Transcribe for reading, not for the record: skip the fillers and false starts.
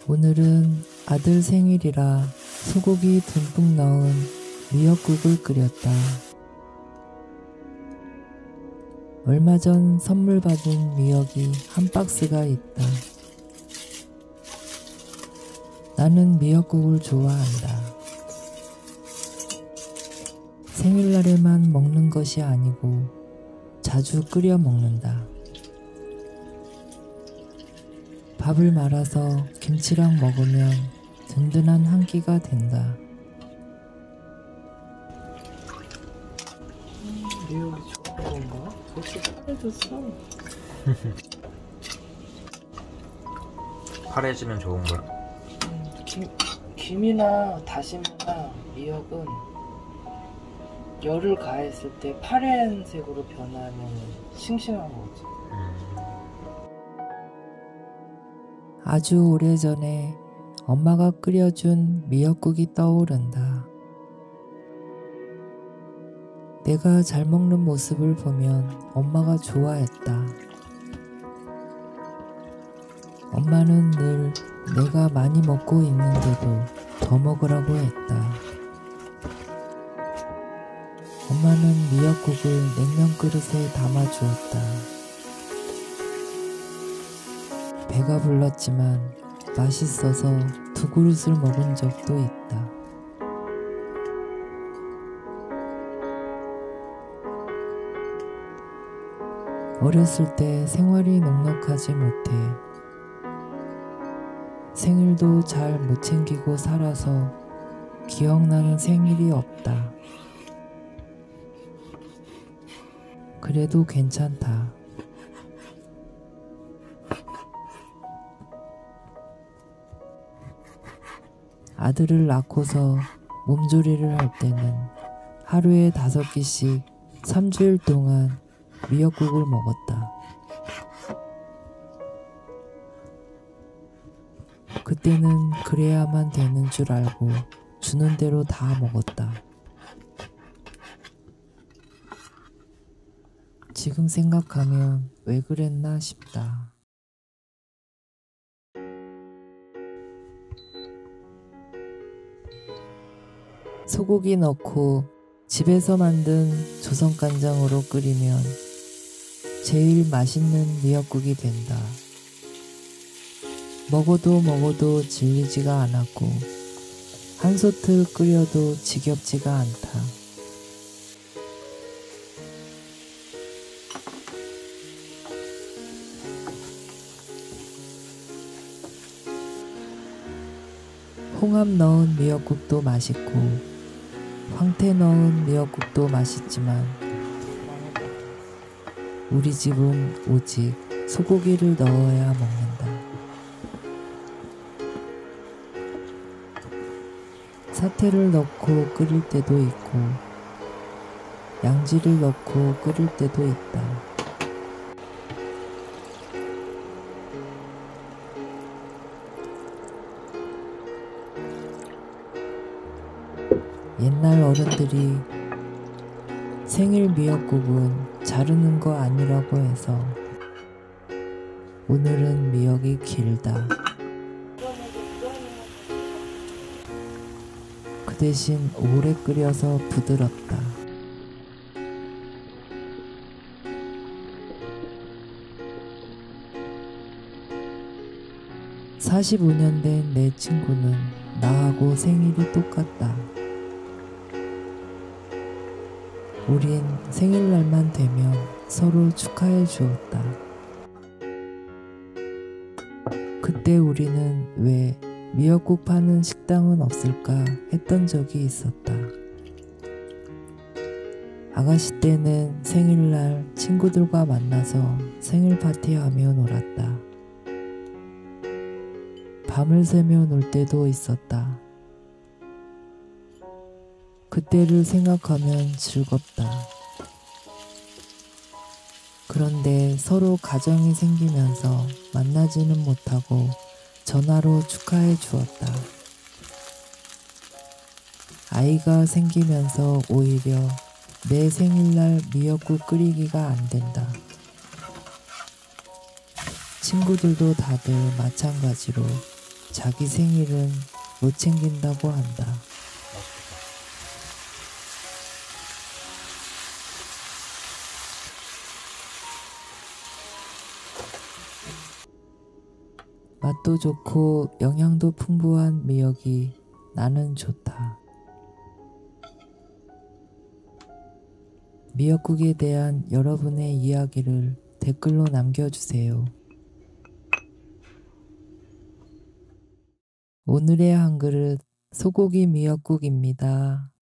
오늘은 아들 생일이라 소고기 듬뿍 넣은 미역국을 끓였다. 얼마 전 선물 받은 미역이 한 박스가 있다. 나는 미역국을 좋아한다. 생일날에만 먹는 것이 아니고 자주 끓여 먹는다. 밥을 말아서 김치랑 먹으면 든든한 한 끼가 된다. 미역이 좋은 건가? 벌써 파래졌어. 파래지면 좋은 거야? 김이나 다시마나 미역은 열을 가했을 때 파란색으로 변하면 싱싱한 거지. 아주 오래전에 엄마가 끓여준 미역국이 떠오른다. 내가 잘 먹는 모습을 보면 엄마가 좋아했다. 엄마는 늘 내가 많이 먹고 있는데도 더 먹으라고 했다. 엄마는 미역국을 냉면 그릇에 담아주었다. 배가 불렀지만 맛있어서 2그릇을 먹은 적도 있다. 어렸을 때 생활이 넉넉하지 못해 생일도 잘 못 챙기고 살아서 기억나는 생일이 없다. 그래도 괜찮다. 아들을 낳고서 몸조리를 할 때는 하루에 5끼씩 3주일 동안 미역국을 먹었다. 그때는 그래야만 되는 줄 알고 주는 대로 다 먹었다. 지금 생각하면 왜 그랬나 싶다. 소고기 넣고 집에서 만든 조선간장으로 끓이면 제일 맛있는 미역국이 된다. 먹어도 질리지가 않았고 한솥을 끓여도 지겹지가 않다. 홍합 넣은 미역국도 맛있고 황태 넣은 미역국도 맛있지만 우리 집은 오직 소고기를 넣어야 먹는다. 사태를 넣고 끓일 때도 있고 양지를 넣고 끓일 때도 있다. 옛날 어른들이 생일 미역국은 자르는 거 아니라고 해서 오늘은 미역이 길다. 그 대신 오래 끓여서 부드럽다. (45년) 된 내 친구는 나하고 생일이 똑같다. 우린 생일날만 되면 서로 축하해 주었다. 그때 우리는 왜 미역국 파는 식당은 없을까 했던 적이 있었다. 아가씨 때는 생일날 친구들과 만나서 생일 파티하며 놀았다. 밤을 새며 놀 때도 있었다. 그때를 생각하면 즐겁다. 그런데 서로 가정이 생기면서 만나지는 못하고 전화로 축하해 주었다. 아이가 생기면서 오히려 내 생일날 미역국 끓이기가 안 된다. 친구들도 다들 마찬가지로 자기 생일은 못 챙긴다고 한다. 맛있겠다. 맛도 좋고 영양도 풍부한 미역이 나는 좋다. 미역국에 대한 여러분의 이야기를 댓글로 남겨주세요. 오늘의 한 그릇 소고기 미역국입니다.